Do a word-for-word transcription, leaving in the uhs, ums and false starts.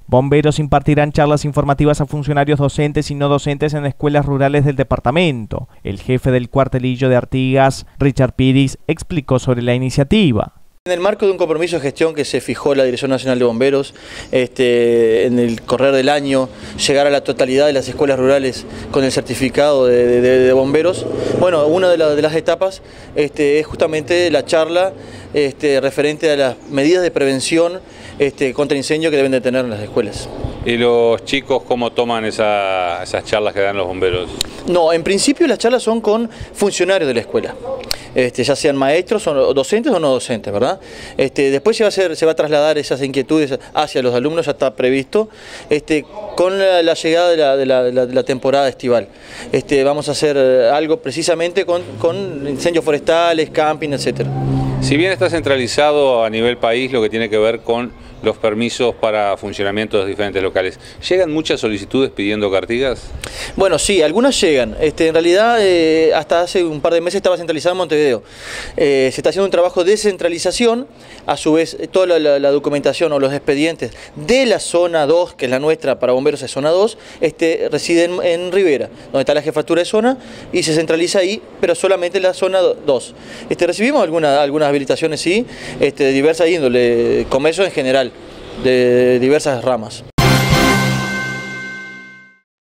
Bomberos impartirán charlas informativas a funcionarios docentes y no docentes en escuelas rurales del departamento. El jefe del cuartelillo de Artigas, Richard Piris, explicó sobre la iniciativa. En el marco de un compromiso de gestión que se fijó la Dirección Nacional de Bomberos, este, en el correr del año, llegar a la totalidad de las escuelas rurales con el certificado de, de, de bomberos, bueno, una de, la, de las etapas este, es justamente la charla este, referente a las medidas de prevención este, contra incendio que deben de tener en las escuelas. ¿Y los chicos cómo toman esa, esas charlas que dan los bomberos? No, en principio las charlas son con funcionarios de la escuela, este, ya sean maestros o docentes o no docentes, ¿verdad? Este, después se va, a hacer, se va a trasladar esas inquietudes hacia los alumnos, ya está previsto, este, con la, la llegada de la, de, la, de, la, de la temporada estival. Este, vamos a hacer algo precisamente con, con incendios forestales, camping, etcétera. Si bien está centralizado a nivel país lo que tiene que ver con los permisos para funcionamiento de los diferentes locales, ¿llegan muchas solicitudes pidiendo Artigas? Bueno, sí, algunas llegan. Este, en realidad, eh, hasta hace un par de meses estaba centralizado en Montevideo. Eh, se está haciendo un trabajo de descentralización, a su vez toda la, la, la documentación o los expedientes de la zona dos, que es la nuestra para bomberos es zona dos, este, residen en Rivera, donde está la jefatura de zona, y se centraliza ahí, pero solamente en la zona dos. Este, recibimos alguna, algunas habilitaciones, sí, este, de diversa índole, comercio en general, de diversas ramas.